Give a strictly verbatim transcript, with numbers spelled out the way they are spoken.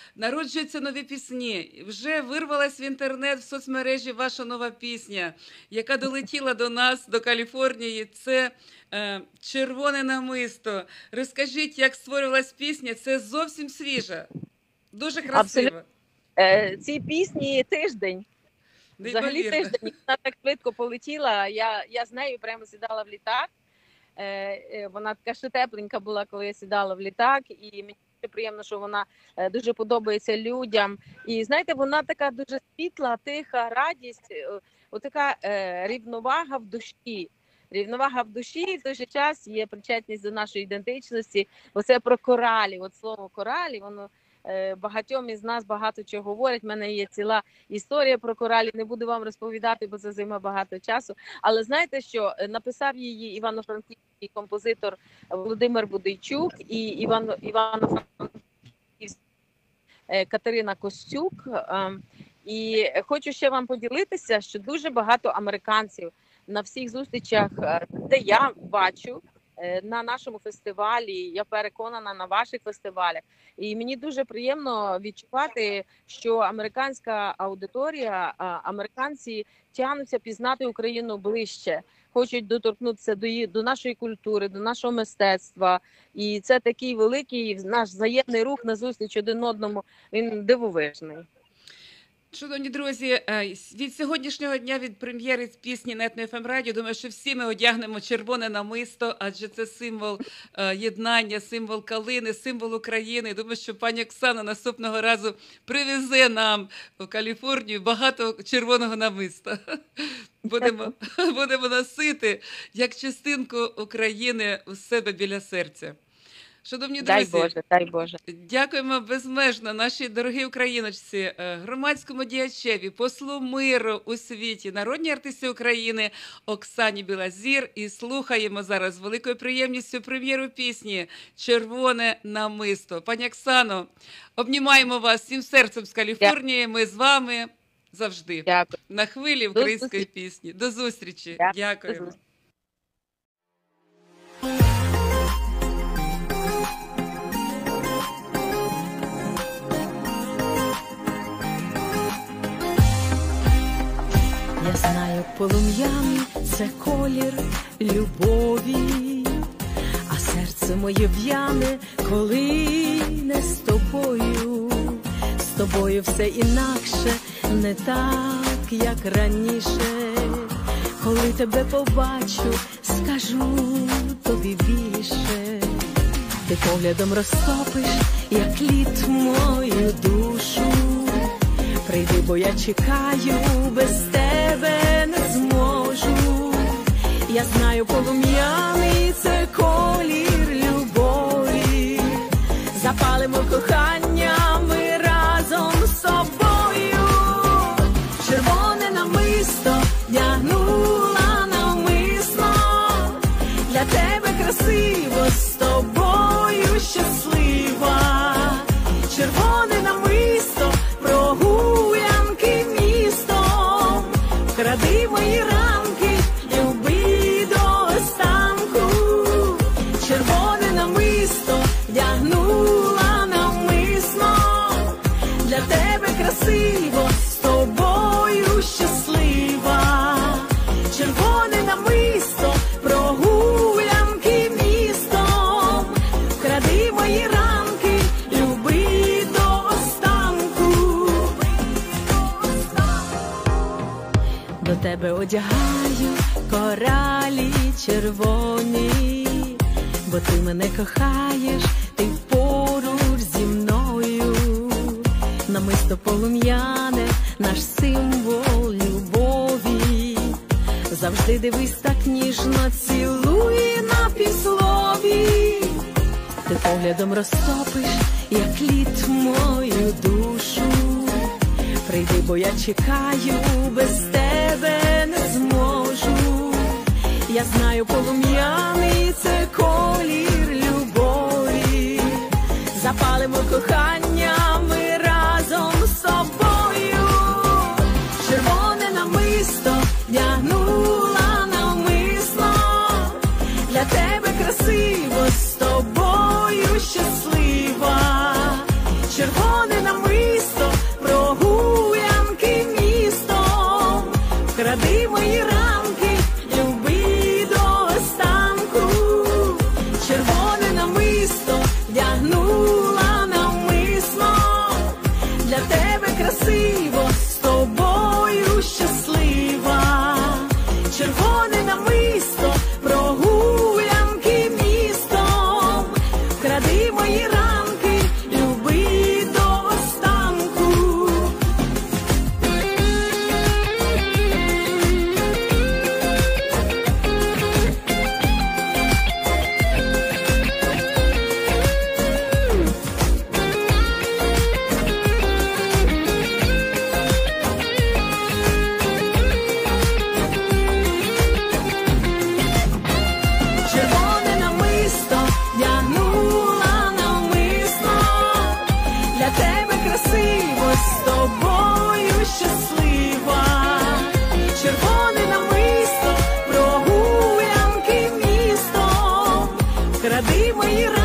Народжуються нові пісні. Вже вирвалась в інтернет, в соцмережі ваша нова пісня, яка долетіла до нас, до Каліфорнії. Це е, «Червоне намисто». Розкажіть, як створювалась пісня. Це зовсім свіжа, дуже красиво. Абсолютно. Е, ці пісні тиждень. Взагалі тиждень. Вона так швидко полетіла. Я, я з нею прямо сідала в літак. Е, е, вона така ще тепленька була, коли я сідала в літак. І мені приємно, що вона дуже подобається людям. І знаєте, вона така дуже світла, тиха, радість, отака е, рівновага в душі. Рівновага в душі, і в той же час є причетність до нашої ідентичності. Оце про коралі, от слово коралі, воно е, багатьом із нас багато чого говорить. У мене є ціла історія про коралі, не буду вам розповідати, бо це займе багато часу. Але знаєте що, написав її івано-франківський композитор Володимир Будейчук і Івано, Івано-Франківський Катерина Костюк. І хочу ще вам поділитися, що дуже багато американців на всіх зустрічах, де я бачу, на нашому фестивалі, я переконана, на ваших фестивалях. І мені дуже приємно відчувати, що американська аудиторія, американці тягнуться пізнати Україну ближче, хочуть доторкнутися до, до нашої культури, до нашого мистецтва. І це такий великий наш взаємний рух назустріч один одному, він дивовижний. Шановні друзі, від сьогоднішнього дня, від прем'єри пісні на Етно еф ем Радіо, думаю, що всі ми одягнемо червоне намисто, адже це символ єднання, символ калини, символ України. Думаю, що пані Оксана наступного разу привезе нам в Каліфорнію багато червоного намиста. Будемо, будемо носити як частинку України у себе біля серця. Шановні друзі, дай Боже, дай Боже. Дякуємо безмежно нашій дорогій україночці, громадському діячеві, послу миру у світі, народній артисті України Оксані Білозір. І слухаємо зараз з великою приємністю прем'єру пісні «Червоне намисто». Пані Оксано, обнімаємо вас всім серцем з Каліфорнії. Ми з вами завжди. Дякую. На хвилі української пісні. До зустрічі. Дякую. Дякуємо. Я знаю, полум'яний – це колір любові, а серце моє в'яне, коли не з тобою. З тобою все інакше, не так, як раніше. Коли тебе побачу, скажу тобі більше. Ти поглядом розтопиш, як лід мою душу. Прийди, бо я чекаю, без тебе не зможу. Я знаю, полум'яний – це колір любові. Запалимо кохання ми разом з собою. Червоне намисто вдягнула навмисно. Для тебе красиво, з тобою щаслива. Червоне намисто прогулянки містом, вкради мої ранки, люби до останку. Червоне намисто вдягнула навмисно. Для тебе красиво, з тобою щаслива. Червоне намисто прогулянки містом, вкради мої ранки, люби до останку. До тебе одягаю коралі червоні, бо ти мене кохаєш, ти поруч зі мною. Намисто полум'яне, наш символ любові. Завжди дивись так ніжно, цілуй на півслові. Ти поглядом розтопиш, як лід мою душу. Прийди, бо я чекаю, без тебе не зможу. Я знаю, полум'яний – це колір любові. Запалимо кохання ми разом з собою. Червоне намисто вдягнула навмисно. Для тебе красиво, з тобою щаслива. Червоне намисто намисто, прогулянки містом. Вкради мої ранки, люби до останку. Червоне намисто вдягнула навмисно. Для тебе красиво, з тобою щаслива. Червоне намисто, прогулянки містом. Вкради мої ранки, люби до останку. Червоне намисто вдягнула навмисно. Для тебе красиво, з тобою щаслива. Червоне намисто, прогулянки містом. Вкради мої ранки,